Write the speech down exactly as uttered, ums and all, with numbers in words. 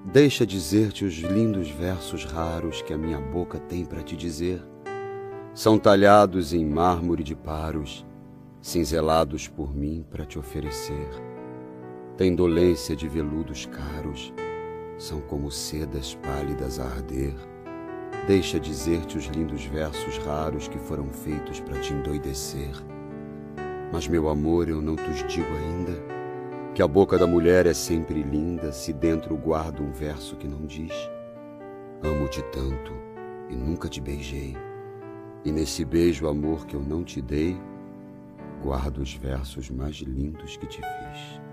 Deixa dizer-te os lindos versos raros que a minha boca tem para te dizer. São talhados em mármore de paros, cinzelados por mim para te oferecer. Tem dolência de veludos caros, são como sedas pálidas a arder. Deixa dizer-te os lindos versos raros que foram feitos para te endoidecer. Mas, meu amor, eu não te digo ainda que a boca da mulher é sempre linda se dentro guarda um verso que não diz. Amo-te tanto e nunca te beijei, e nesse beijo, amor, que eu não te dei, guardo os versos mais lindos que te fiz.